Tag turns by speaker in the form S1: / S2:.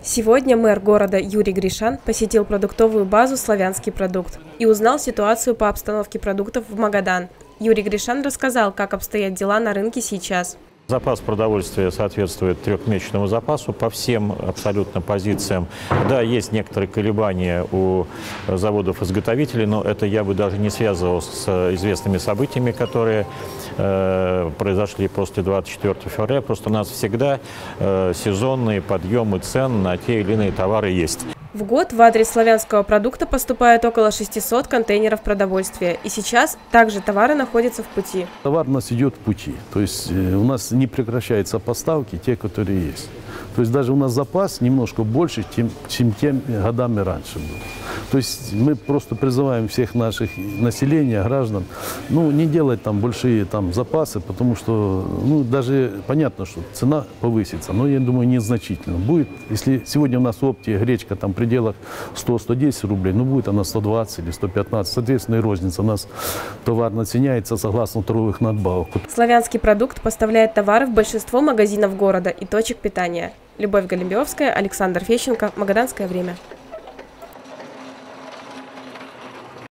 S1: Сегодня мэр города Юрий Гришан посетил продуктовую базу «Славянский продукт» и узнал ситуацию по обстановке продуктов в Магадан. Юрий Гришан рассказал, как обстоят дела на рынке сейчас.
S2: Запас продовольствия соответствует трехмесячному запасу по всем абсолютно позициям. Да, есть некоторые колебания у заводов-изготовителей, но это я бы даже не связывал с известными событиями, которые произошли после 24 февраля. Просто у нас всегда сезонные подъемы цен на те или иные товары есть.
S1: В год в адрес славянского продукта поступает около 600 контейнеров продовольствия. И сейчас также товары находятся в пути.
S3: Товар у нас идет в пути. То есть у нас не прекращаются поставки, те, которые есть. То есть даже у нас запас немножко больше, чем теми годами раньше был. То есть мы просто призываем всех наших населения, граждан, не делать там большие запасы, потому что, даже понятно, что цена повысится, но я думаю, незначительно. Будет, если сегодня у нас в опте гречка в пределах 100-110 рублей, будет она 120 или 115, соответственно, и розница. У нас товар наценяется согласно торговых надбавок.
S1: Славянский продукт поставляет товары в большинство магазинов города и точек питания. Любовь Голембиевская, Александр Фещенко, Магаданское время.